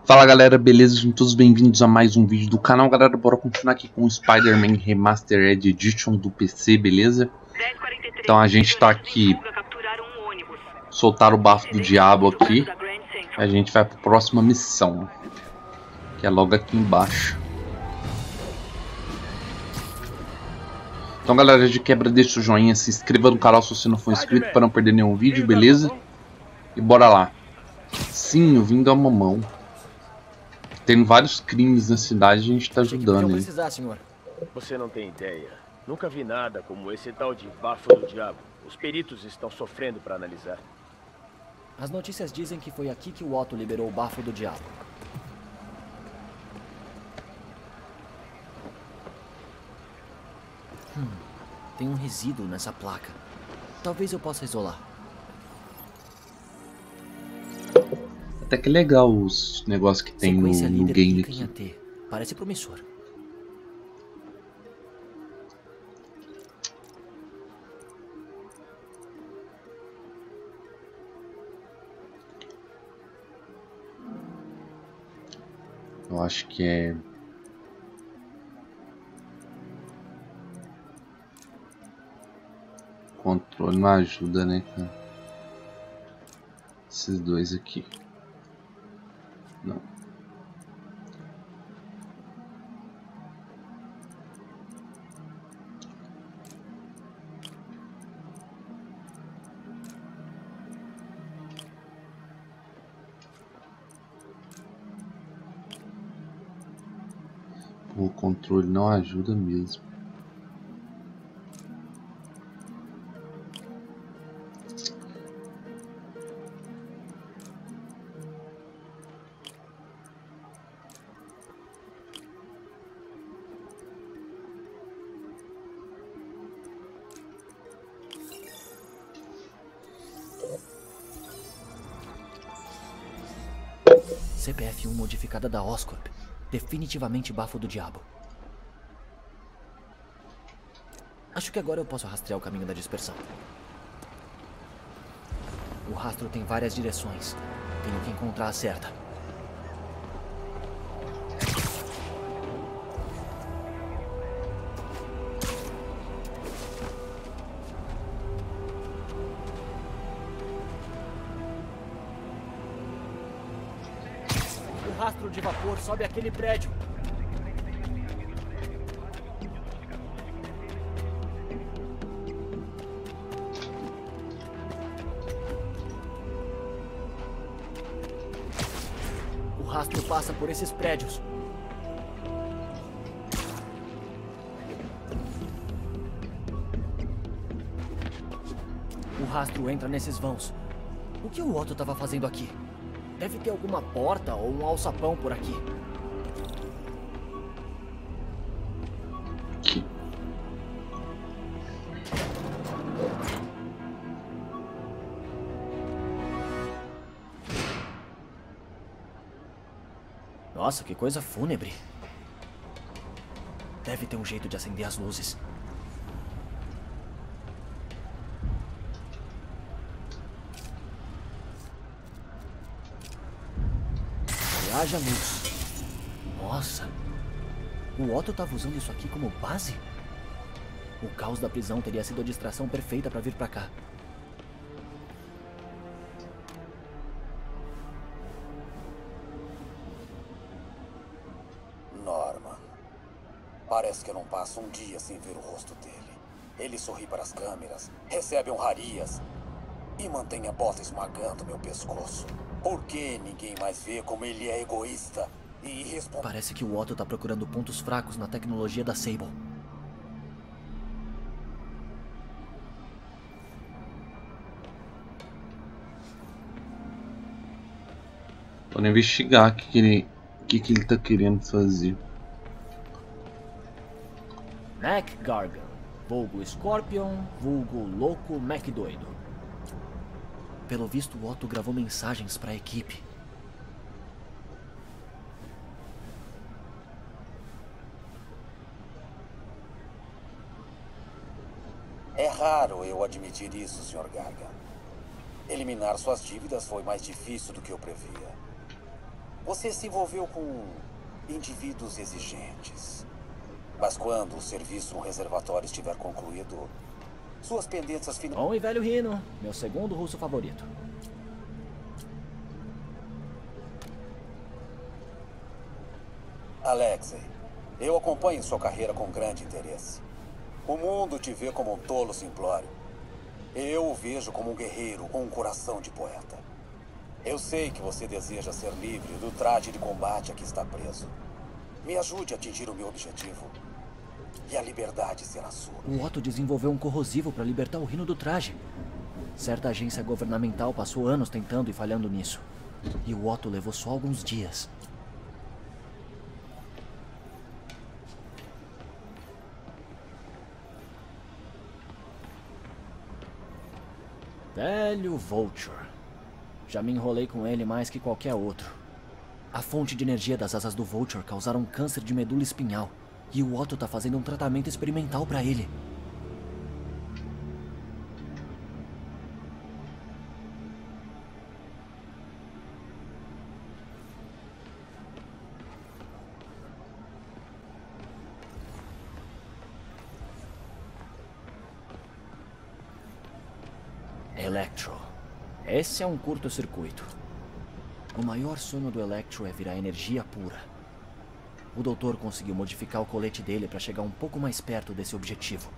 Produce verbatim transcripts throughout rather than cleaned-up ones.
Fala galera, beleza? Sejam todos bem-vindos a mais um vídeo do canal. Galera, bora continuar aqui com o Spider-Man Remastered Edition do P C, beleza? Então a gente tá aqui, soltar o bafo do diabo aqui. A gente vai para a próxima missão, que é logo aqui embaixo. Então galera, de quebra, deixa o joinha, se inscreva no canal se você não for inscrito para não perder nenhum vídeo, beleza? E bora lá. Sim, o vindo a mamão. Tem vários crimes na cidade, a gente tá ajudando ele. Precisar, senhor. Você não tem ideia. Nunca vi nada como esse tal de bafo do diabo. Os peritos estão sofrendo para analisar. As notícias dizem que foi aqui que o Otto liberou o bafo do diabo. Hum, tem um resíduo nessa placa. Talvez eu possa isolar. Até que legal os negócios que tem no, no game aqui. T. Parece promissor. Eu acho que é... Controle não ajuda, né, cara? Esses dois aqui. Não. O controle não ajuda mesmo. C P F um modificada da Oscorp. Definitivamente bafo do diabo. Acho que agora eu posso rastrear o caminho da dispersão. O rastro tem várias direções. Tenho que encontrar a certa. O rastro de vapor sobe aquele prédio. O rastro passa por esses prédios. O rastro entra nesses vãos. O que o Otto estava fazendo aqui? Deve ter alguma porta ou um alçapão por aqui. Aqui. Nossa, que coisa fúnebre. Deve ter um jeito de acender as luzes. Haja luz. Nossa. O Otto estava usando isso aqui como base? O caos da prisão teria sido a distração perfeita para vir para cá. Norman. Parece que eu não passo um dia sem ver o rosto dele. Ele sorri para as câmeras, recebe honrarias e mantém a bota esmagando meu pescoço. Por que ninguém mais vê como ele é egoísta e irresponsável? Parece que o Otto tá procurando pontos fracos na tecnologia da Sable. Vou investigar o que, que, ele, que, que ele tá querendo fazer. Mac Gargan, vulgo Scorpion, vulgo Louco Mac Doido. Pelo visto, o Otto gravou mensagens para a equipe. É raro eu admitir isso, senhor Gargan. Eliminar suas dívidas foi mais difícil do que eu previa. Você se envolveu com indivíduos exigentes. Mas quando o serviço no reservatório estiver concluído, suas pendências finais... Bom e velho Rhino, meu segundo russo favorito. Alexei, eu acompanho sua carreira com grande interesse. O mundo te vê como um tolo simplório. Eu o vejo como um guerreiro com um coração de poeta. Eu sei que você deseja ser livre do traje de combate a que está preso. Me ajude a atingir o meu objetivo. E a liberdade será sua. O Otto desenvolveu um corrosivo para libertar o Rhino do traje. Certa agência governamental passou anos tentando e falhando nisso. E o Otto levou só alguns dias. Velho Vulture. Já me enrolei com ele mais que qualquer outro. A fonte de energia das asas do Vulture causaram um câncer de medula espinhal. E o Otto tá fazendo um tratamento experimental pra ele. Electro. Esse é um curto-circuito. O maior sonho do Electro é virar energia pura. O doutor conseguiu modificar o colete dele para chegar um pouco mais perto desse objetivo.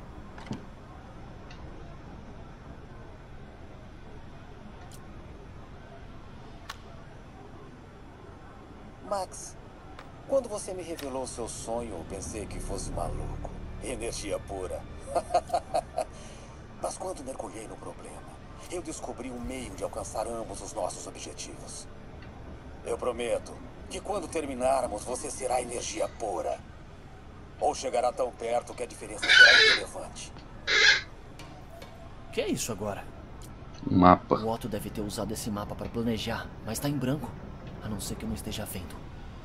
Max, quando você me revelou seu sonho, eu pensei que fosse maluco. Energia pura. Mas quando mergulhei no problema, eu descobri um meio de alcançar ambos os nossos objetivos. Eu prometo que quando terminarmos, você será energia pura. Ou chegará tão perto que a diferença será irrelevante. Que é isso agora? Um mapa. O Otto deve ter usado esse mapa para planejar, mas tá em branco. A não ser que eu não esteja vendo.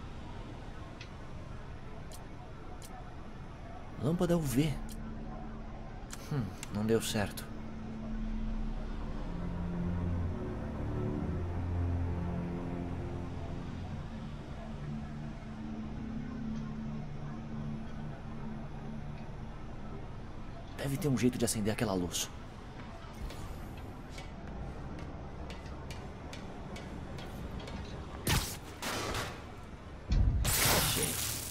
Lâmpada U V. Hum, não deu certo. Deve ter um jeito de acender aquela luz. Achei.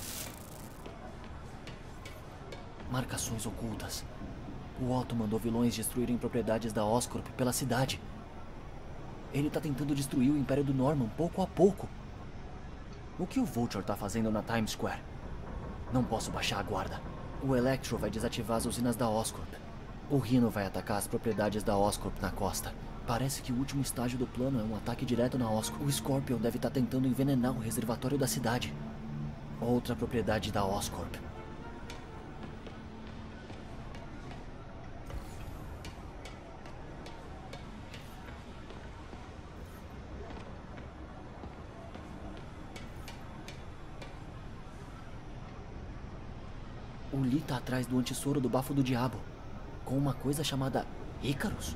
Marcações ocultas. O Otto mandou vilões destruírem propriedades da Oscorp pela cidade. Ele tá tentando destruir o Império do Norman pouco a pouco. O que o Vulture tá fazendo na Times Square? Não posso baixar a guarda. O Electro vai desativar as usinas da Oscorp. O Rhino vai atacar as propriedades da Oscorp na costa. Parece que o último estágio do plano é um ataque direto na Oscorp. O Scorpion deve estar tentando envenenar o reservatório da cidade. Outra propriedade da Oscorp. O Lee tá atrás do antissoro do bafo do diabo, com uma coisa chamada Icarus.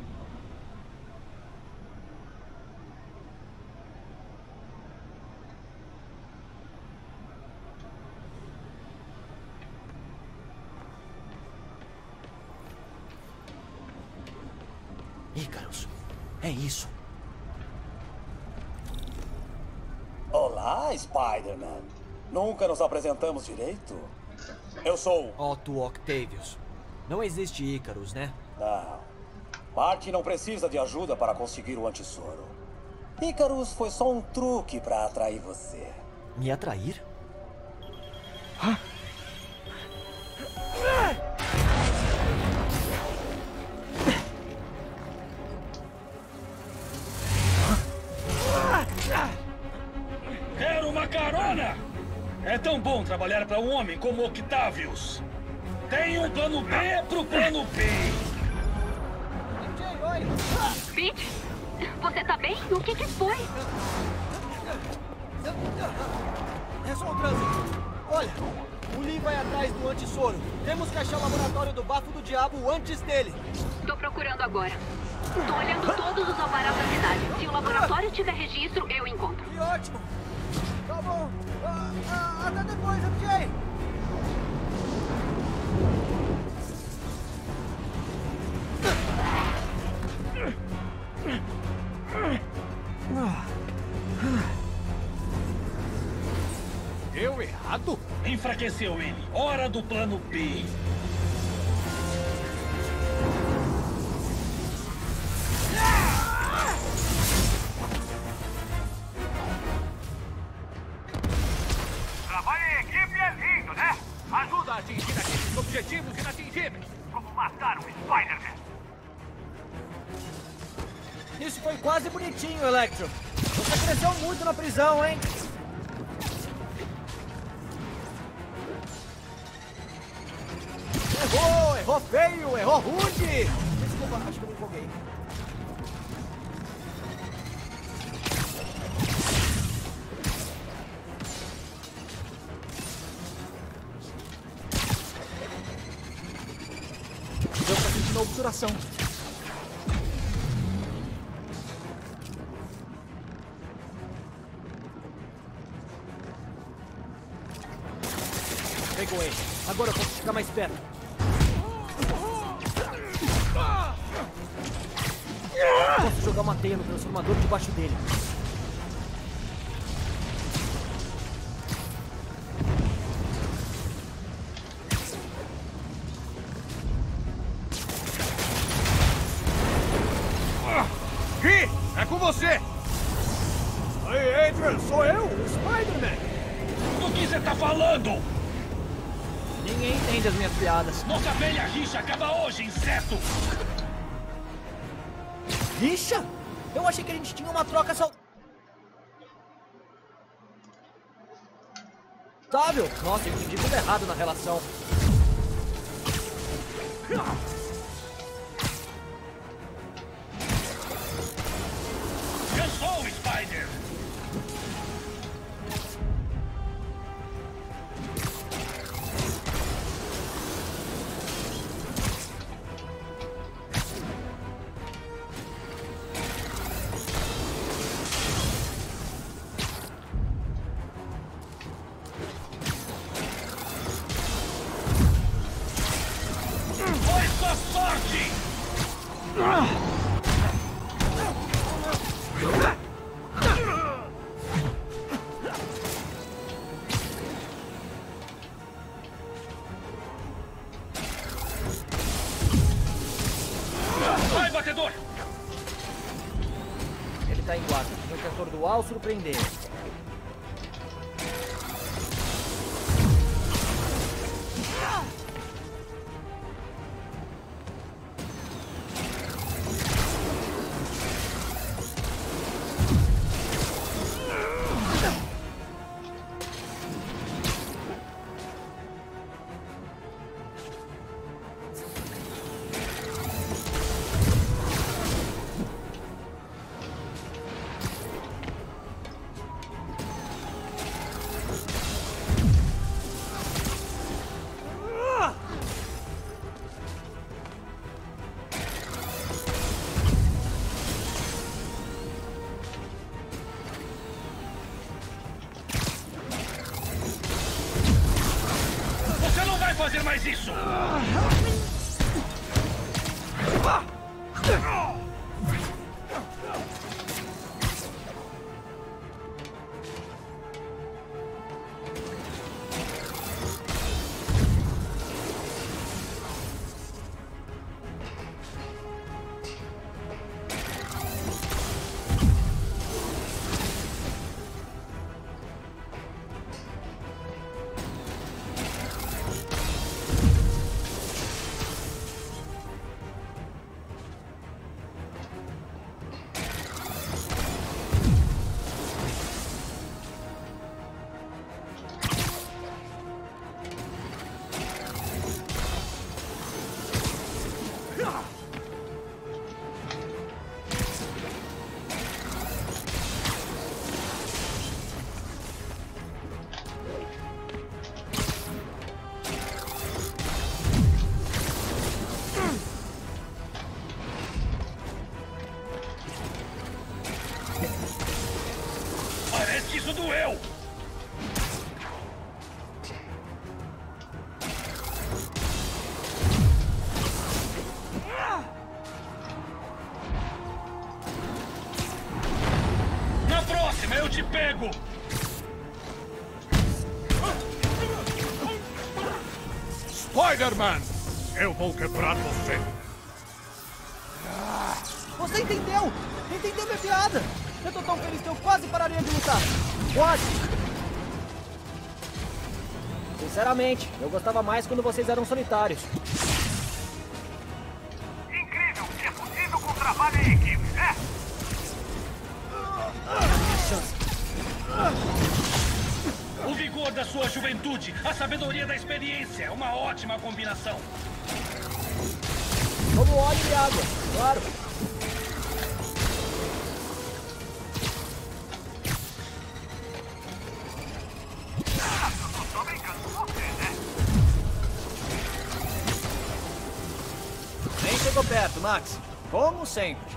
Icarus, é isso. Olá, Spider-Man. Nunca nos apresentamos direito? Eu sou... Otto Octavius. Não existe Icarus, né? Não. Martin não precisa de ajuda para conseguir o antissoro. Icarus foi só um truque para atrair você. Me atrair? Quero uma carona! É tão bom trabalhar para um homem como Octavius. Tem um plano B pro plano B. Pete, você tá bem? O que que foi? É só o trânsito. Olha, o Lee vai atrás do antissoro. Temos que achar o laboratório do bafo do diabo antes dele. Tô procurando agora. Tô olhando todos os alvarás da cidade. Se o laboratório tiver registro, eu encontro. Que ótimo! Deu errado? Enfraqueceu ele. Hora do plano B. Trabalho em equipe é lindo, né? Ajuda a atingir aqueles objetivos inatingíveis. Como matar um Spider-Man. Isso foi quase bonitinho, Electro. Você cresceu muito na prisão, hein? Errou! Errou feio! Errou rude! Desculpa, acho que eu me empolguei. Deu pra sentir uma obturação. Pegou ele. Agora eu posso ficar mais perto. Posso jogar uma teia no transformador debaixo dele. Gui, é com você! Aí, Adrian, sou eu, o Spider-Man! Do que você tá falando? Ninguém entende as minhas piadas. Nossa velha rixa acaba hoje, inseto! Rixa? Eu achei que a gente tinha uma troca só... Saudável! Nossa, eu entendi tudo errado na relação. Cansou, Spider! Foi sua sorte! Vai, batedor! Ele tá em guarda. Tem que atordoar ou surpreender. Você não vai fazer mais isso! Parece que isso doeu! Na próxima! Eu te pego! Spider-Man! Eu vou quebrar você! Você entendeu? Entendeu minha piada? Eu tô tão feliz que eu quase pararia de lutar. Quase! Sinceramente, eu gostava mais quando vocês eram solitários. Incrível que é possível com trabalho em equipe, né? O vigor da sua juventude, a sabedoria da experiência, é uma ótima combinação. Como óleo e água, claro. Tô brincando com você, né? Nem chegou perto, Max. Como sempre.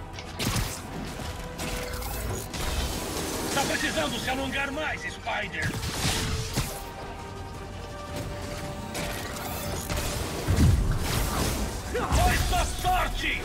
Tá precisando se alongar mais, Spider. Foi sua sorte!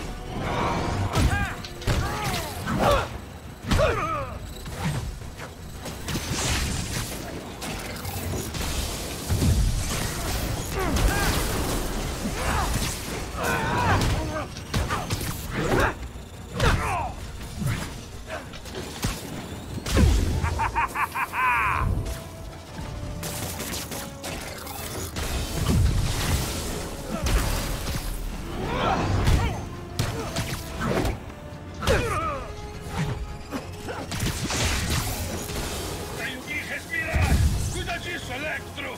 Tenho que respirar! Cuida disso, Electro!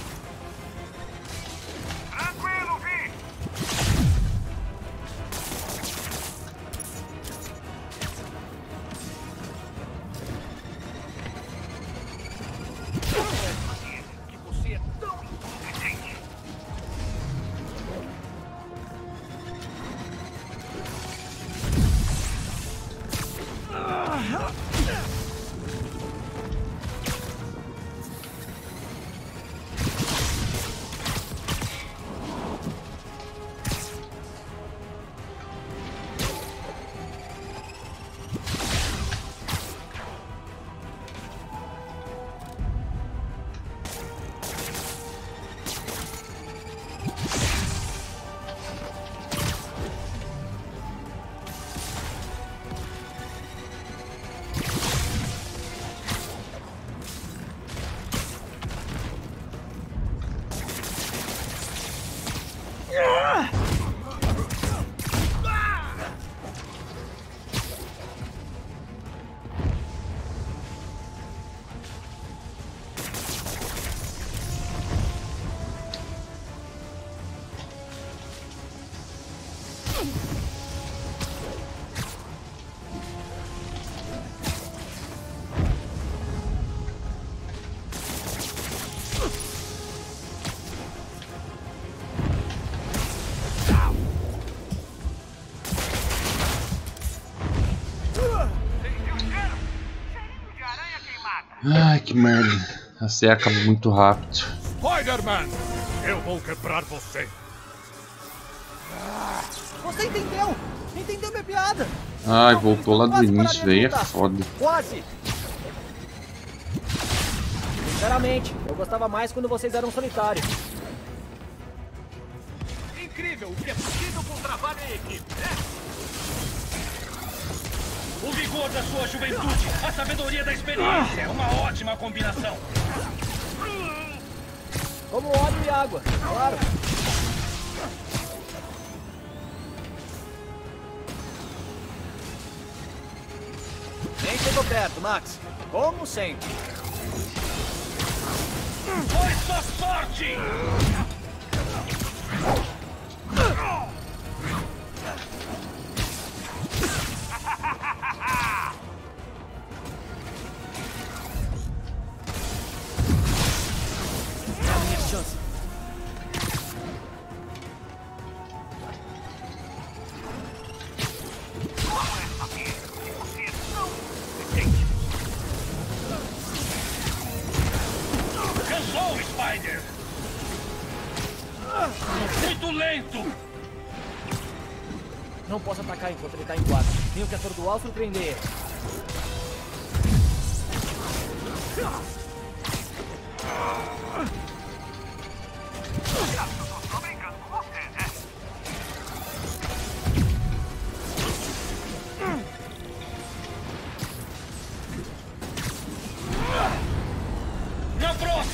Tranquilo, Vi! Que você é tão incompetente! Ai, que merda. A C acaba muito rápido. Spider-Man! Eu vou quebrar você! Você entendeu? Entendeu minha piada? Ai, voltou lá do Quase início, pararia de velho. É lutar. foda. Quase! Sinceramente, eu gostava mais quando vocês eram solitários. Incrível o que é possível com trabalho em equipe, né? O vigor da sua juventude, a sabedoria da experiência, é uma ótima combinação. Como óleo e água, claro. Nem chegou perto, Max. Como sempre. Foi sua sorte! É a minha chance. Cansou, Spider! Muito lento! Não posso atacar enquanto ele tá em guarda. Tenho que atordoar ou surpreender ele.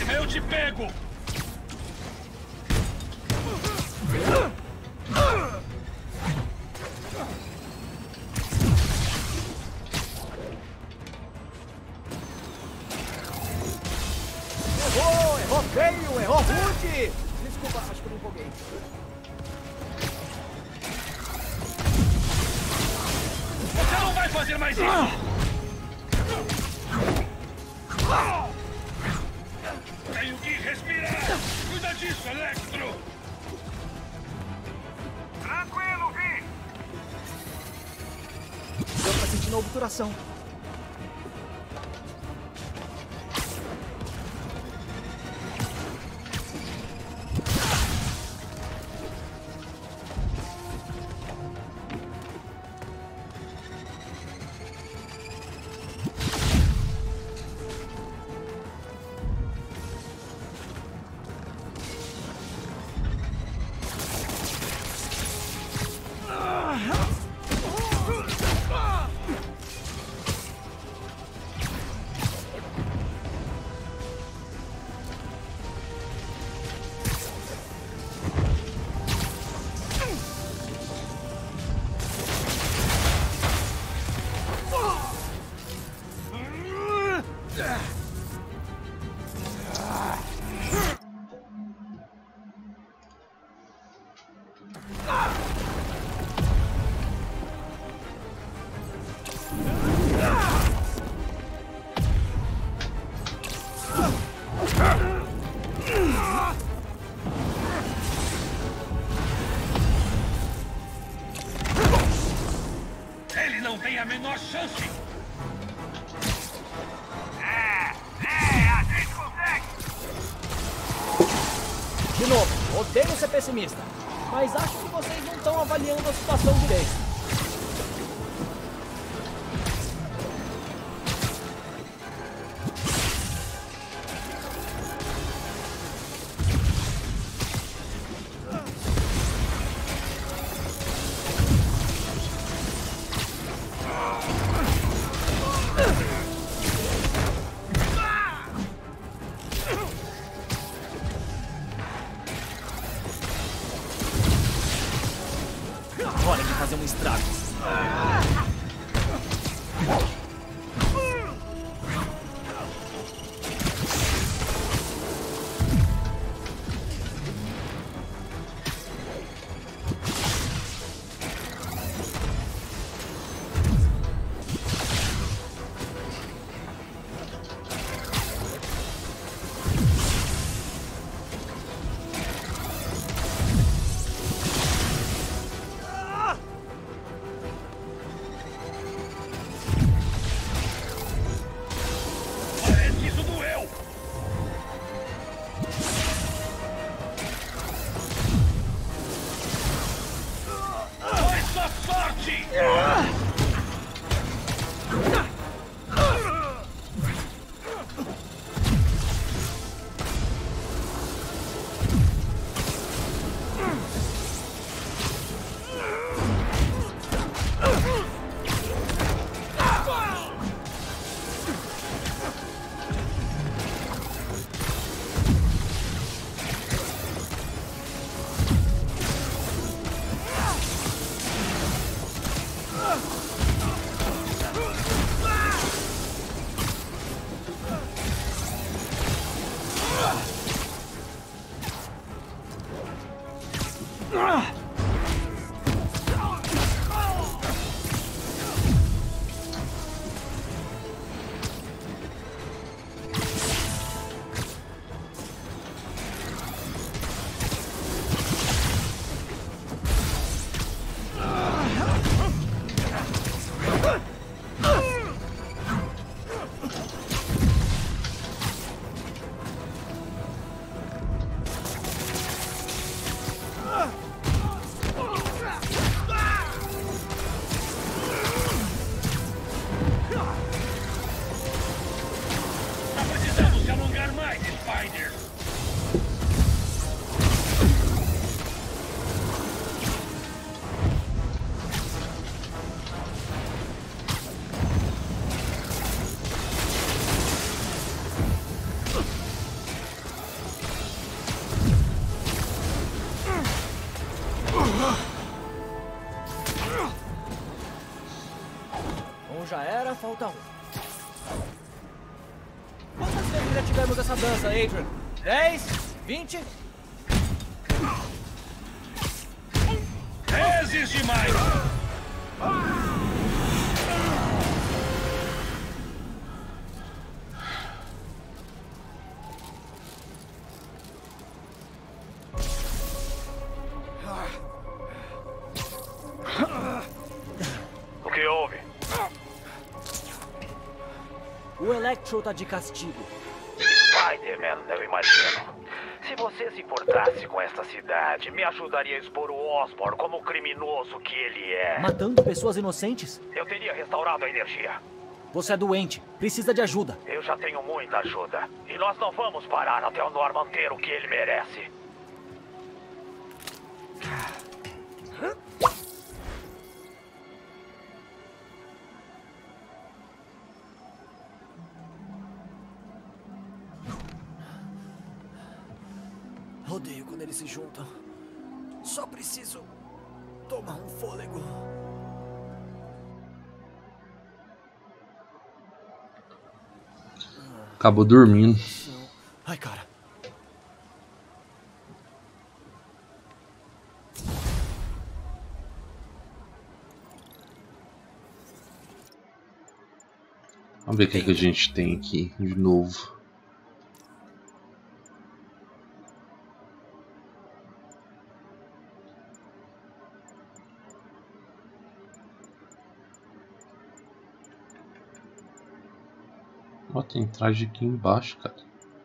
Eu te pego! Errou! Errou feio! Errou rude! Desculpa, acho que eu me empolguei. Você não vai fazer mais isso! Tenho que respirar! Cuida disso, Electro! Tranquilo, Vi! Deu pra sentir na obturação. Ele não tem a menor chance! É, é, a gente consegue! De novo, odeio ser pessimista, mas acho que vocês não estão avaliando a situação direito. Hora de fazer um estrago. Parece isso doeu! Foi só sorte! Tá precisando se alongar mais, Spider! Falta um. Quantas vezes já tivemos essa dança, Adrian? dez? vinte? Vezes demais! O que houve? O Electro tá de castigo. Spider-Man, eu imagino. Se você se importasse com esta cidade, me ajudaria a expor o Osborn como o criminoso que ele é. Matando pessoas inocentes? Eu teria restaurado a energia. Você é doente. Precisa de ajuda. Eu já tenho muita ajuda. E nós não vamos parar até o Norman ter o que ele merece. Odeio quando eles se juntam. Só preciso tomar um fôlego. Acabou dormindo. Ai, cara. Vamos ver o que, é que a gente tem aqui de novo. Ó, tem traje aqui embaixo, cara.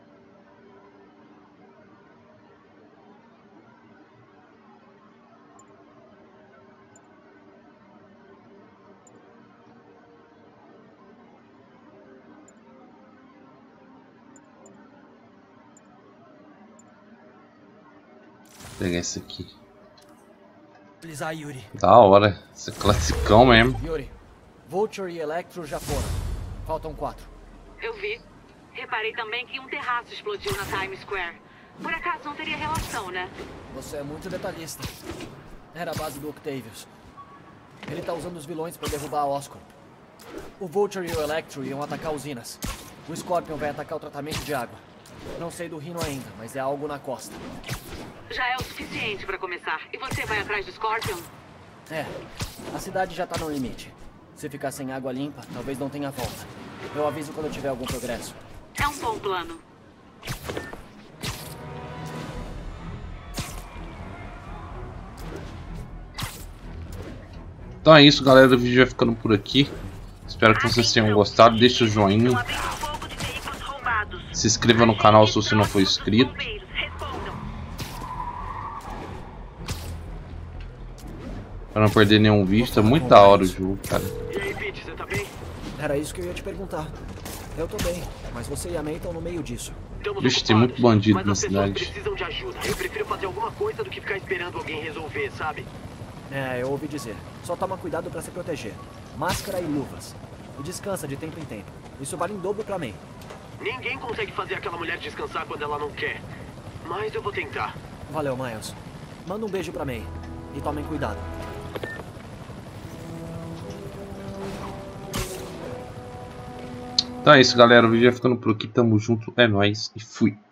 Vou pegar esse aqui. Utilizar Yuri. Da hora. Esse é classicão mesmo. Yuri, Vulture e Electro já foram. Faltam quatro. Eu vi. Reparei também que um terraço explodiu na Times Square. Por acaso não teria relação, né? Você é muito detalhista. Era a base do Octavius. Ele tá usando os vilões pra derrubar a Oscorp. O Vulture e o Electro iam atacar usinas. O Scorpion vai atacar o tratamento de água. Não sei do Rhino ainda, mas é algo na costa. Já é o suficiente pra começar. E você vai atrás do Scorpion? É, a cidade já tá no limite. Se ficar sem água limpa, talvez não tenha volta. Eu aviso quando tiver algum progresso. É um bom plano. Então é isso, galera. O vídeo vai ficando por aqui. Espero que vocês tenham gostado. Deixa o joinha. Se inscreva no canal se você não for inscrito. Pra não perder nenhum vídeo. Tá muito da hora o jogo, cara. E aí, Pete, você tá bem? Era isso que eu ia te perguntar. Eu tô bem, mas você e a May estão no meio disso. Estamos Vixe, tem ocupados, muito bandido mas na as pessoas cidade. precisam de ajuda. Eu prefiro fazer alguma coisa do que ficar esperando alguém resolver, sabe? É, eu ouvi dizer. Só toma cuidado pra se proteger. Máscara e luvas. E descansa de tempo em tempo. Isso vale em dobro pra May. Ninguém consegue fazer aquela mulher descansar quando ela não quer. Mas eu vou tentar. Valeu, Miles. Manda um beijo pra May. E tomem cuidado. Então é isso, galera. O vídeo vai ficando por aqui. Tamo junto. É nóis. E fui.